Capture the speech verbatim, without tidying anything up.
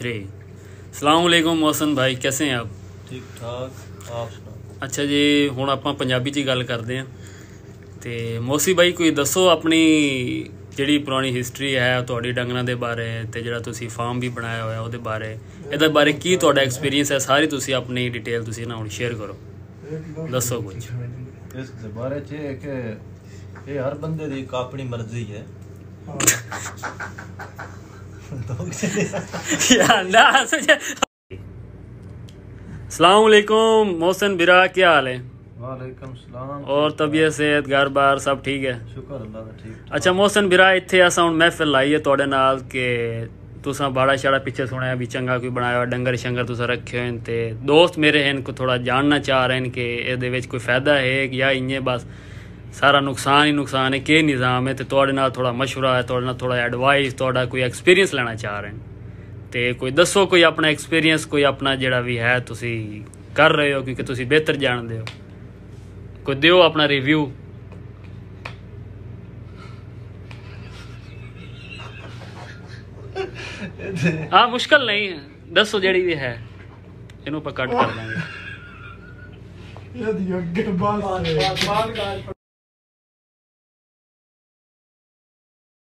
Three. सलाम अलैकुम मोहसन भाई, कैसे हैं आप? ठीक ठाक, आप सुनाओ। अच्छा जी, हुण आपां पंजाबी च गल करदे हां ते मोसी भाई कोई दसो अपनी जिहड़ी पुरानी हिस्टरी है तुहाडी डंगरां दे बारे ते जिहड़ा तुसीं फार्म भी बनाया होया ओहदे बारे, इहदे बारे की तुहाडा एक्सपीरियंस है, सारी तुसीं अपनी डिटेल तुसीं ना हुण शेयर करो, दसो कुछ इस बारे च है कि ये हर बंदे दी एक अपनी मर्जी है। सलाम अलैकुम मोहसन बिरा, क्या हाल है? वालेकुम सलाम। और तबीयत सेहत घर बार सब ठीक है? शुक्र अल्लाह दा ठीक। अच्छा मोहसन बिरा, इत्थे असां हुण महफिल लाई है तुहाडे नाल के तुसां बाड़ा शाड़ा पिछे सुनया भी चंगा कोई बनाया डंगर शंगर तुसां रखे हुए ते दोस्त मेरे हैं को थोड़ा जानना चाह रहे हैं कि इहदे विच कोई फायदा है या इ'यां बस सारा नुकसान ही नुकसान है, के निज़ाम है? तो तुहाडे नाल थोड़ा मशवरा है, तुहाडे नाल थोड़ा एडवाइस, तुहाडा कोई एक्सपीरियंस लेना चाह रहे हैं तो कोई दसो, कोई अपना एक्सपीरियंस, कोई अपना जिहड़ा भी है तुसी कर रहे हो क्योंकि तुसी बेहतर जानते हो, कोई दियो अपना रिव्यू। हाँ मुश्किल नहीं है, दसो जड़ी भी है, इनू पर कट कर देंगे।